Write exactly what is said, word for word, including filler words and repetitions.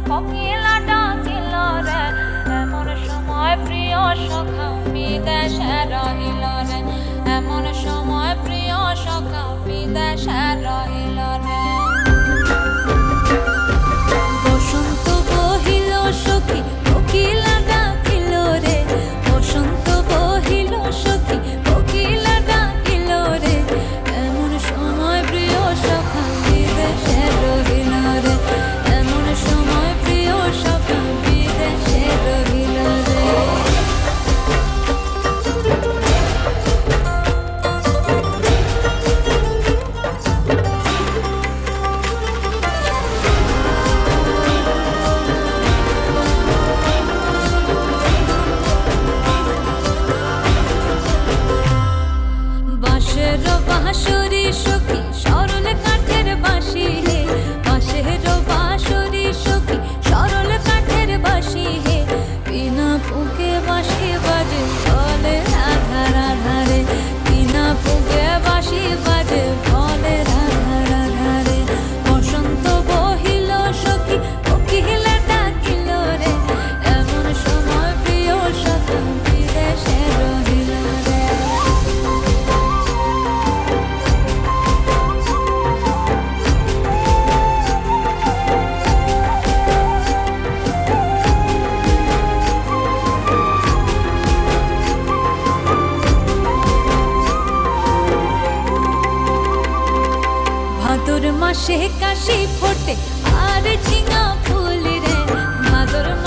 কোকিলা ডাকিল রে এমন সময় প্রিয় সখা বিদেশে রহিল রে এমন সময় প্রিয় সখা বিদেশে রহিল রে বসন্ত বহিল সখী কোকিলা ডাকিল রে বসন্ত বহিল সখী কোকিলা ডাকিল রে এমন সময় প্রিয় সখা বিদেশে রহিল রে এমন সময় প্রিয় সখা বিদেশে রহিল রে বাঁশের বাঁশরি সখী সরল কাঠের বাঁশি হে বাঁশের বাঁশরি সখী সরল কাঠের বাঁশি হে বিনা ফুঁকে বাঁশি বাজে বলে রাধা রাধা রে বিনা ফুঁকে বাঁশি বাজে বলে রাধা রাধা রে বসন্ত বহিল সখী কোকিলা ডাকিল রে এমন সময় প্রিয় সখা বিদেশে রহিল রে ভাদর মাসে কাশি ফোটে আর ঝিঙা ফুল রে ভাদর